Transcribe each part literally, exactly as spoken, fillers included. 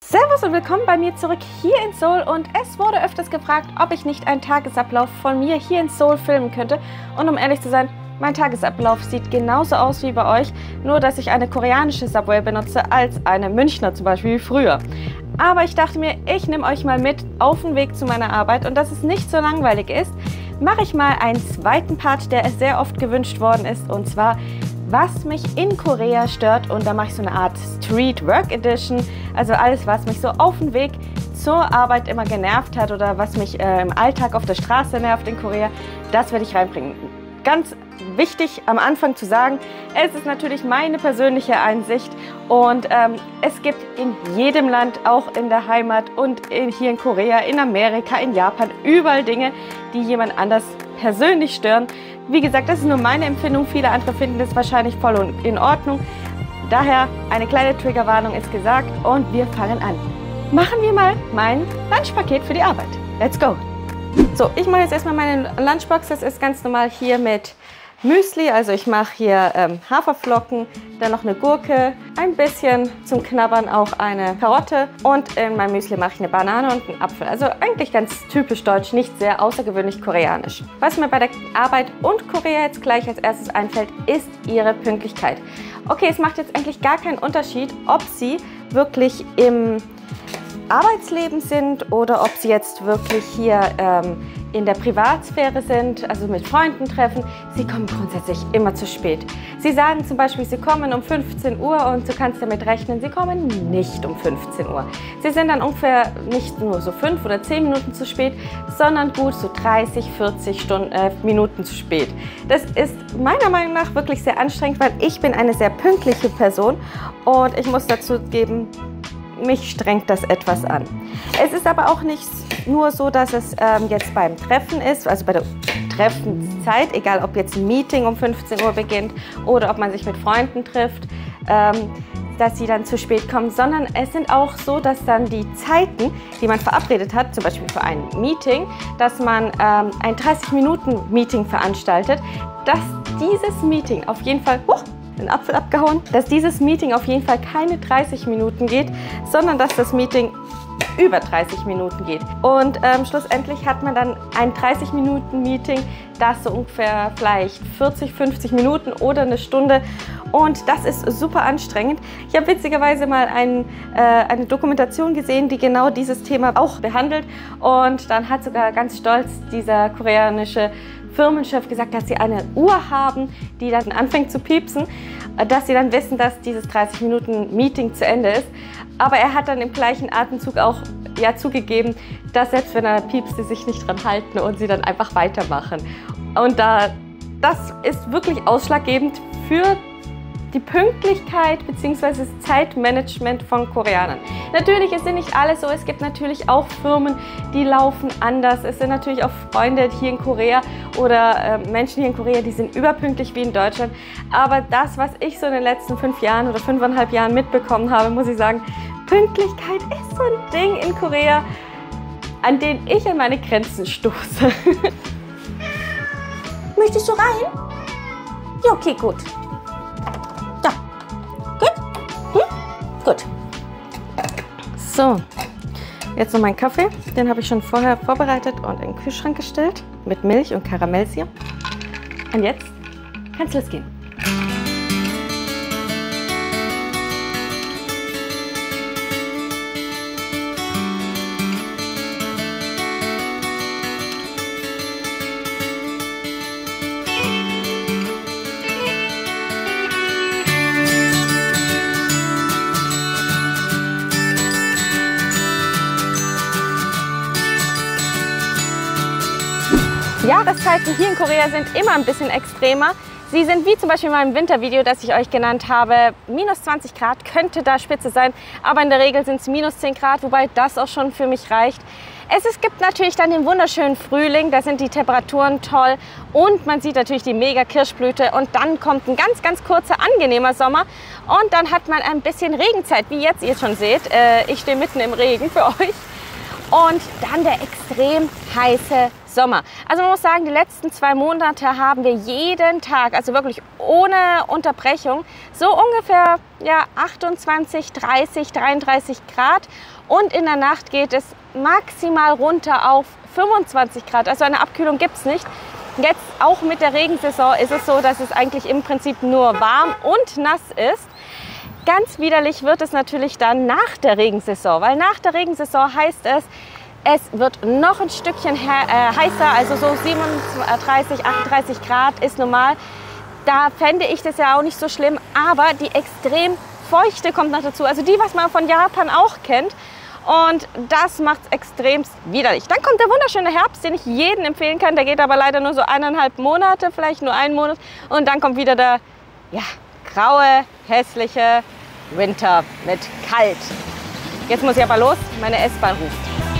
Servus und willkommen bei mir zurück hier in Seoul, und es wurde öfters gefragt, ob ich nicht einen Tagesablauf von mir hier in Seoul filmen könnte, und um ehrlich zu sein, mein Tagesablauf sieht genauso aus wie bei euch, nur dass ich eine koreanische Subway benutze als eine Münchner zum Beispiel wie früher. Aber ich dachte mir, ich nehme euch mal mit auf den Weg zu meiner Arbeit, und dass es nicht so langweilig ist, mache ich mal einen zweiten Part, der sehr oft gewünscht worden ist, und zwar was mich in Korea stört, und da mache ich so eine Art Street Work Edition, also alles, was mich so auf dem Weg zur Arbeit immer genervt hat oder was mich äh, im Alltag auf der Straße nervt in Korea, das werde ich reinbringen. Ganz wichtig am Anfang zu sagen, es ist natürlich meine persönliche Einsicht, und ähm, es gibt in jedem Land, auch in der Heimat und in, hier in Korea, in Amerika, in Japan, überall Dinge, die jemand anders persönlich stören. Wie gesagt, das ist nur meine Empfindung, viele andere finden das wahrscheinlich voll in Ordnung. Daher eine kleine Triggerwarnung ist gesagt, und wir fangen an. Machen wir mal mein Lunchpaket für die Arbeit. Let's go! So, ich mache jetzt erstmal meine Lunchbox. Das ist ganz normal hier mit Müsli. Also ich mache hier ähm, Haferflocken, dann noch eine Gurke, ein bisschen zum Knabbern auch eine Karotte, und in meinem Müsli mache ich eine Banane und einen Apfel. Also eigentlich ganz typisch deutsch, nicht sehr außergewöhnlich koreanisch. Was mir bei der Arbeit und Korea jetzt gleich als erstes einfällt, ist ihre Pünktlichkeit. Okay, es macht jetzt eigentlich gar keinen Unterschied, ob sie wirklich im Arbeitsleben sind oder ob sie jetzt wirklich hier ähm, in der Privatsphäre sind, also mit Freunden treffen. Sie kommen grundsätzlich immer zu spät. Sie sagen zum Beispiel, sie kommen um fünfzehn Uhr, und du kannst damit rechnen, sie kommen nicht um fünfzehn Uhr. Sie sind dann ungefähr nicht nur so fünf oder zehn Minuten zu spät, sondern gut so dreißig, vierzig Stunden, äh, Minuten zu spät. Das ist meiner Meinung nach wirklich sehr anstrengend, weil ich bin eine sehr pünktliche Person, und ich muss dazu geben, mich strengt das etwas an. Es ist aber auch nicht nur so, dass es ähm, jetzt beim Treffen ist, also bei der Treffenszeit, egal ob jetzt ein Meeting um fünfzehn Uhr beginnt oder ob man sich mit Freunden trifft, ähm, dass sie dann zu spät kommen, sondern es sind auch so, dass dann die Zeiten, die man verabredet hat, zum Beispiel für ein Meeting, dass man ähm, ein dreißig Minuten Meeting veranstaltet, dass dieses Meeting auf jeden Fall... Huch, den Apfel abgehauen, dass dieses Meeting auf jeden Fall keine dreißig Minuten geht, sondern dass das Meeting über dreißig Minuten geht. Und ähm, schlussendlich hat man dann ein dreißig Minuten Meeting, das so ungefähr vielleicht vierzig, fünfzig Minuten oder eine Stunde, und das ist super anstrengend. Ich habe witzigerweise mal ein, äh, eine Dokumentation gesehen, die genau dieses Thema auch behandelt, und dann hat sogar ganz stolz dieser koreanische Firmenchef gesagt, dass sie eine Uhr haben, die dann anfängt zu piepsen, dass sie dann wissen, dass dieses dreißig Minuten Meeting zu Ende ist. Aber er hat dann im gleichen Atemzug auch ja, zugegeben, dass selbst wenn er piepst, sie sich nicht dran halten und sie dann einfach weitermachen. Und da, das ist wirklich ausschlaggebend für die Pünktlichkeit bzw. das Zeitmanagement von Koreanern. Natürlich, es sind nicht alle so, es gibt natürlich auch Firmen, die laufen anders. Es sind natürlich auch Freunde hier in Korea oder äh, Menschen hier in Korea, die sind überpünktlich wie in Deutschland. Aber das, was ich so in den letzten fünf Jahren oder fünfeinhalb Jahren mitbekommen habe, muss ich sagen, Pünktlichkeit ist so ein Ding in Korea, an dem ich an meine Grenzen stoße. Möchtest du rein? Ja, okay, gut. Gut. So, jetzt noch mein Kaffee. Den habe ich schon vorher vorbereitet und in den Kühlschrank gestellt mit Milch und Karamellsirup. Und jetzt kann es losgehen. Jahreszeiten hier in Korea sind immer ein bisschen extremer. Sie sind wie zum Beispiel in meinem Wintervideo, das ich euch genannt habe, minus zwanzig Grad könnte da Spitze sein, aber in der Regel sind es minus zehn Grad, wobei das auch schon für mich reicht. Es, es gibt natürlich dann den wunderschönen Frühling, da sind die Temperaturen toll, und man sieht natürlich die mega Kirschblüte, und dann kommt ein ganz, ganz kurzer, angenehmer Sommer, und dann hat man ein bisschen Regenzeit, wie jetzt ihr schon seht. Ich stehe mitten im Regen für euch. Und dann der extrem heiße Sommer. Also man muss sagen, die letzten zwei Monate haben wir jeden Tag, also wirklich ohne Unterbrechung, so ungefähr ja, achtundzwanzig, dreißig, dreiunddreißig Grad. Und in der Nacht geht es maximal runter auf fünfundzwanzig Grad. Also eine Abkühlung gibt es nicht. Jetzt auch mit der Regensaison ist es so, dass es eigentlich im Prinzip nur warm und nass ist. Ganz widerlich wird es natürlich dann nach der Regensaison, weil nach der Regensaison heißt es, es wird noch ein Stückchen heißer, also so siebenunddreißig, achtunddreißig Grad ist normal. Da fände ich das ja auch nicht so schlimm, aber die extrem Feuchte kommt noch dazu, also die, was man von Japan auch kennt. Und das macht es extrem widerlich. Dann kommt der wunderschöne Herbst, den ich jedem empfehlen kann. Der geht aber leider nur so eineinhalb Monate, vielleicht nur einen Monat. Und dann kommt wieder der ja, graue, hässliche Winter mit kalt. Jetzt muss ich aber los, meine S-Bahn ruft.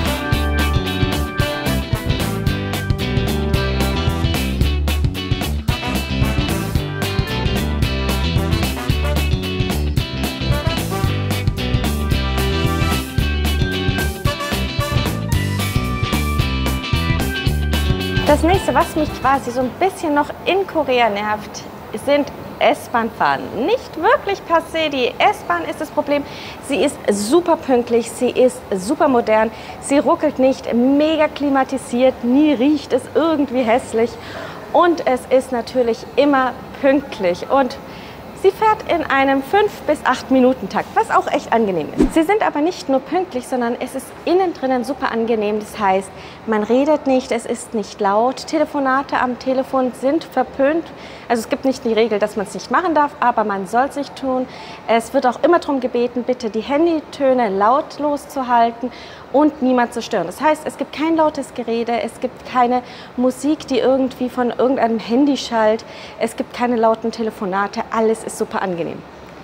Das nächste, was mich quasi so ein bisschen noch in Korea nervt, sind S-Bahn-Fahren. Nicht wirklich passé, die S-Bahn ist das Problem. Sie ist super pünktlich, sie ist super modern, sie ruckelt nicht, mega klimatisiert, nie riecht es irgendwie hässlich und es ist natürlich immer pünktlich. Und sie fährt in einem fünf bis acht Minuten Takt, was auch echt angenehm ist. Sie sind aber nicht nur pünktlich, sondern es ist innen drinnen super angenehm. Das heißt, man redet nicht, es ist nicht laut. Telefonate am Telefon sind verpönt. Also es gibt nicht die Regel, dass man es nicht machen darf, aber man soll es nicht tun. Es wird auch immer darum gebeten, bitte die Handytöne lautlos zu halten und niemand zu stören. Das heißt, es gibt kein lautes Gerede, es gibt keine Musik, die irgendwie von irgendeinem Handy schallt, es gibt keine lauten Telefonate, alles ist super angenehm.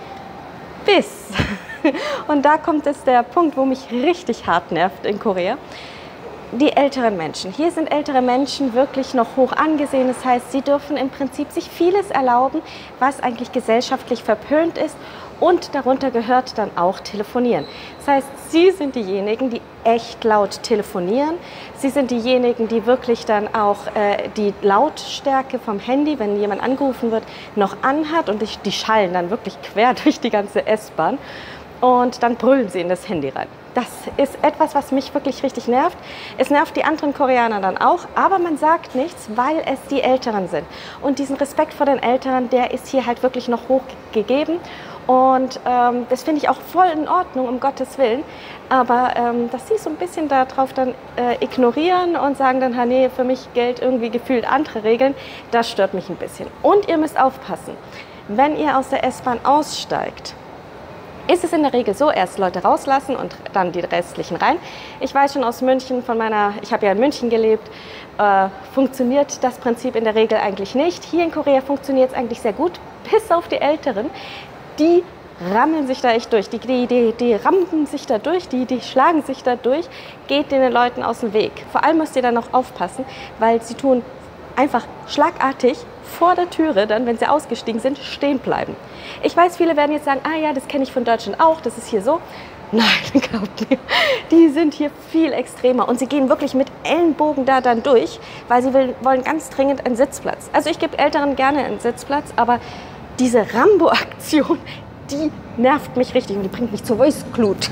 Bis, und da kommt es der Punkt, wo mich richtig hart nervt in Korea, die älteren Menschen. Hier sind ältere Menschen wirklich noch hoch angesehen, das heißt, sie dürfen im Prinzip sich vieles erlauben, was eigentlich gesellschaftlich verpönt ist. Und darunter gehört dann auch Telefonieren. Das heißt, Sie sind diejenigen, die echt laut telefonieren. Sie sind diejenigen, die wirklich dann auch äh, die Lautstärke vom Handy, wenn jemand angerufen wird, noch anhat. Und die, die schallen dann wirklich quer durch die ganze S-Bahn. Und dann brüllen sie in das Handy rein. Das ist etwas, was mich wirklich richtig nervt. Es nervt die anderen Koreaner dann auch, aber man sagt nichts, weil es die Älteren sind. Und diesen Respekt vor den Älteren, der ist hier halt wirklich noch hoch gegeben. Und ähm, das finde ich auch voll in Ordnung, um Gottes Willen. Aber ähm, dass sie so ein bisschen darauf dann äh, ignorieren und sagen dann, ha, nee, für mich gilt irgendwie gefühlt andere Regeln, das stört mich ein bisschen. Und ihr müsst aufpassen, wenn ihr aus der S-Bahn aussteigt, ist es in der Regel so, erst Leute rauslassen und dann die restlichen rein. Ich weiß schon aus München, von meiner, ich habe ja in München gelebt, äh, funktioniert das Prinzip in der Regel eigentlich nicht. Hier in Korea funktioniert es eigentlich sehr gut, bis auf die Älteren. Die rammeln sich da echt durch, die, die, die, die rampen sich da durch, die, die schlagen sich da durch, geht den Leuten aus dem Weg. Vor allem müsst ihr dann noch aufpassen, weil sie tun einfach schlagartig vor der Türe, dann, wenn sie ausgestiegen sind, stehen bleiben. Ich weiß, viele werden jetzt sagen, ah ja, das kenne ich von Deutschland auch, das ist hier so. Nein, glaubt mir, die sind hier viel extremer und sie gehen wirklich mit Ellenbogen da dann durch, weil sie will, wollen ganz dringend einen Sitzplatz. Also ich gebe Älteren gerne einen Sitzplatz, aber diese Rambo-Aktion, die nervt mich richtig und die bringt mich zur Voice-Glut.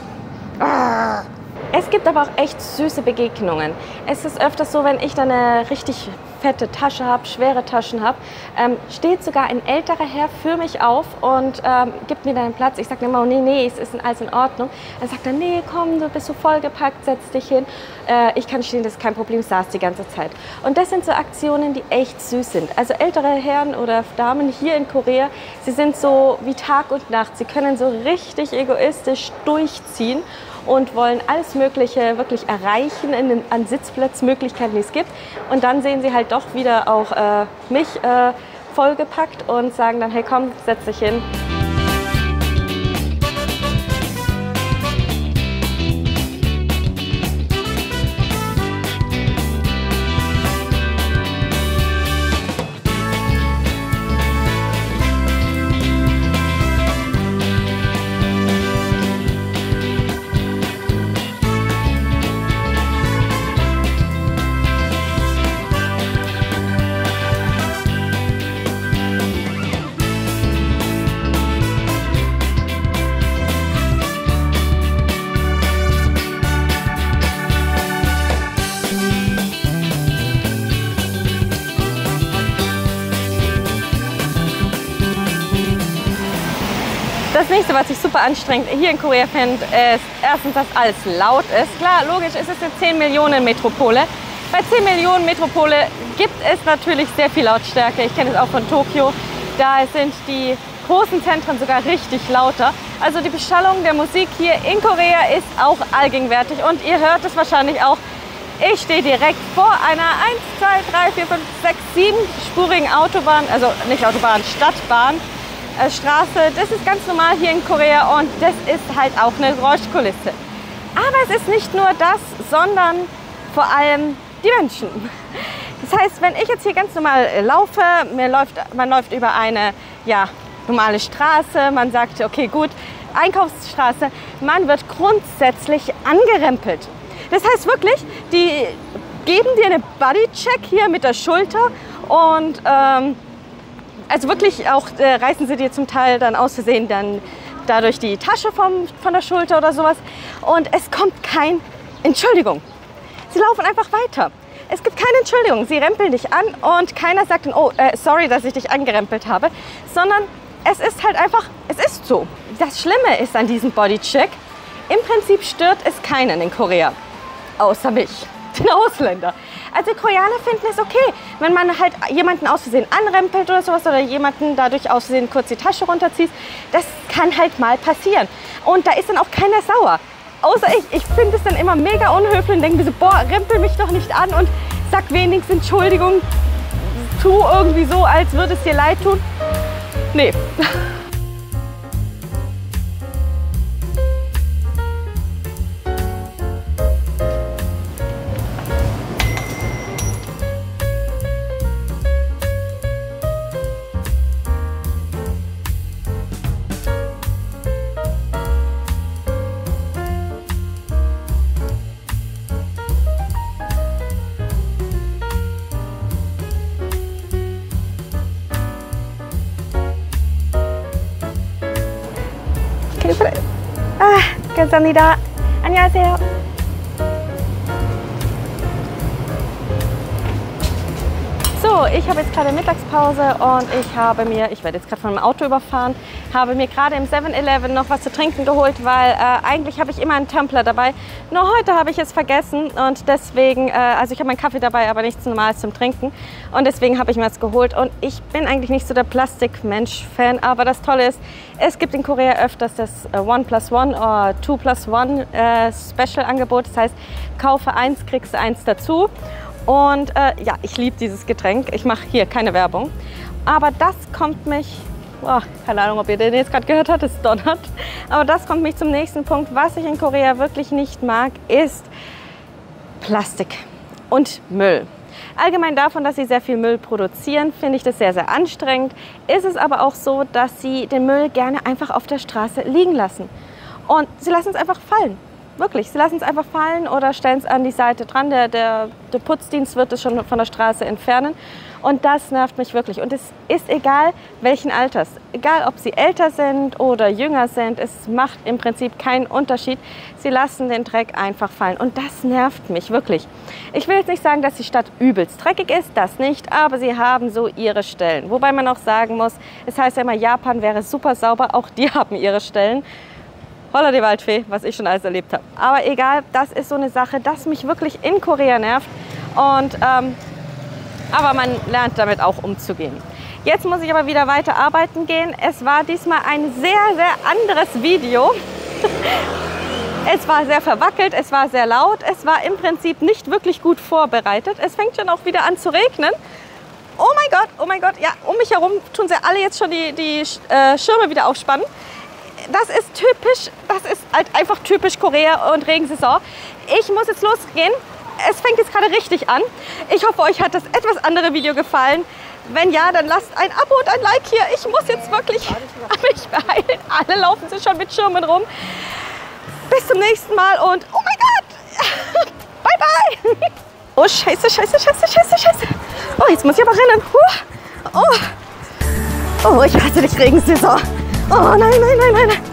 Ah. Es gibt aber auch echt süße Begegnungen. Es ist öfters so, wenn ich dann eine richtig fette Tasche habe, schwere Taschen habe, ähm, steht sogar ein älterer Herr für mich auf und ähm, gibt mir dann einen Platz. Ich sage immer, oh, nee, nee, es ist alles in Ordnung. Dann sagt er, nee, komm, du bist so vollgepackt, setz dich hin. Äh, ich kann stehen, das ist kein Problem, saß die ganze Zeit. Und das sind so Aktionen, die echt süß sind. Also ältere Herren oder Damen hier in Korea, sie sind so wie Tag und Nacht. Sie können so richtig egoistisch durchziehen und wollen alles Mögliche wirklich erreichen in den, an Sitzplatzmöglichkeiten, die es gibt. Und dann sehen sie halt doch wieder auch äh, mich äh, vollgepackt und sagen dann, hey komm, setz dich hin. nächste, was ich super anstrengend hier in Korea finde, ist erstens, dass alles laut ist. Klar, logisch, es ist eine zehn Millionen Metropole. Bei zehn Millionen Metropole gibt es natürlich sehr viel Lautstärke. Ich kenne es auch von Tokio. Da sind die großen Zentren sogar richtig lauter. Also die Beschallung der Musik hier in Korea ist auch allgegenwärtig. Und ihr hört es wahrscheinlich auch. Ich stehe direkt vor einer eins, zwei, drei, vier, fünf, sechs, sieben spurigen Autobahn, also nicht Autobahn, Stadtbahn, äh, Straße. Das ist ganz normal hier in Korea und das ist halt auch eine Geräuschkulisse. Aber es ist nicht nur das, sondern vor allem die Menschen. Das heißt, wenn ich jetzt hier ganz normal laufe, mir läuft, man läuft über eine ja, normale Straße, man sagt, okay gut, Einkaufsstraße, man wird grundsätzlich angerempelt. Das heißt wirklich, die geben dir eine Bodycheck hier mit der Schulter und ähm, also wirklich auch äh, reißen sie dir zum Teil dann aus Versehen dann dadurch die Tasche vom, von der Schulter oder sowas und es kommt kein Entschuldigung. Sie laufen einfach weiter. Es gibt keine Entschuldigung. Sie rempeln dich an und keiner sagt dann, oh, äh, sorry, dass ich dich angerempelt habe, sondern es ist halt einfach, es ist so. Das Schlimme ist an diesem Bodycheck, im Prinzip stört es keinen in Korea. Außer mich, den Ausländer. Also Koreaner finden es okay, wenn man halt jemanden aus Versehen anrempelt oder sowas oder jemanden dadurch aus Versehen kurz die Tasche runterzieht. Das kann halt mal passieren. Und da ist dann auch keiner sauer. Außer ich. Ich finde es dann immer mega unhöflich und denke mir so, boah, rempel mich doch nicht an und sag wenigstens Entschuldigung. Tu irgendwie so, als würde es dir leid tun. Nee. 아, 감사합니다. 안녕하세요. So, ich habe jetzt gerade Mittagspause und ich habe mir, ich werde jetzt gerade von einem Auto überfahren, habe mir gerade im seven eleven noch was zu trinken geholt, weil äh, eigentlich habe ich immer einen Tumbler dabei. Nur heute habe ich es vergessen und deswegen, äh, also ich habe meinen Kaffee dabei, aber nichts Normales zum Trinken. Und deswegen habe ich mir das geholt und ich bin eigentlich nicht so der Plastikmensch-Fan, aber das Tolle ist, es gibt in Korea öfters das äh, One plus One oder Two plus One äh, Special-Angebot. Das heißt, kaufe eins, kriegst eins dazu. Und äh, ja, ich liebe dieses Getränk. Ich mache hier keine Werbung. Aber das kommt mich, oh, keine Ahnung, ob ihr den jetzt gerade gehört habt, es donnert. Aber das kommt mich zum nächsten Punkt. Was ich in Korea wirklich nicht mag, ist Plastik und Müll. Allgemein davon, dass sie sehr viel Müll produzieren, finde ich das sehr, sehr anstrengend. Ist es aber auch so, dass sie den Müll gerne einfach auf der Straße liegen lassen. Und sie lassen es einfach fallen. Wirklich, sie lassen es einfach fallen oder stellen es an die Seite dran. Der, der, der Putzdienst wird es schon von der Straße entfernen. Und das nervt mich wirklich. Und es ist egal, welchen Alters. Egal, ob sie älter sind oder jünger sind. Es macht im Prinzip keinen Unterschied. Sie lassen den Dreck einfach fallen. Und das nervt mich wirklich. Ich will jetzt nicht sagen, dass die Stadt übelst dreckig ist. Das nicht. Aber sie haben so ihre Stellen. Wobei man auch sagen muss, es heißt ja immer, Japan wäre super sauber. Auch die haben ihre Stellen. Holla die Waldfee, was ich schon alles erlebt habe. Aber egal, das ist so eine Sache, das mich wirklich in Korea nervt. Und, ähm, aber man lernt damit auch umzugehen. Jetzt muss ich aber wieder weiter arbeiten gehen. Es war diesmal ein sehr, sehr anderes Video. Es war sehr verwackelt, es war sehr laut. Es war im Prinzip nicht wirklich gut vorbereitet. Es fängt schon auch wieder an zu regnen. Oh mein Gott, oh mein Gott, ja, um mich herum tun sie alle jetzt schon die, die äh, Schirme wieder aufspannen. Das ist typisch, das ist halt einfach typisch Korea und Regensaison. Ich muss jetzt losgehen. Es fängt jetzt gerade richtig an. Ich hoffe, euch hat das etwas andere Video gefallen. Wenn ja, dann lasst ein Abo und ein Like hier. Ich muss jetzt wirklich mich beeilen. Alle laufen sich schon mit Schirmen rum. Bis zum nächsten Mal und oh mein Gott! Bye, bye! Oh, scheiße, scheiße, scheiße, scheiße, scheiße. Oh, jetzt muss ich aber rennen. Oh, oh ich hasse dich, Regensaison. Oh nein, nein, nein, nein.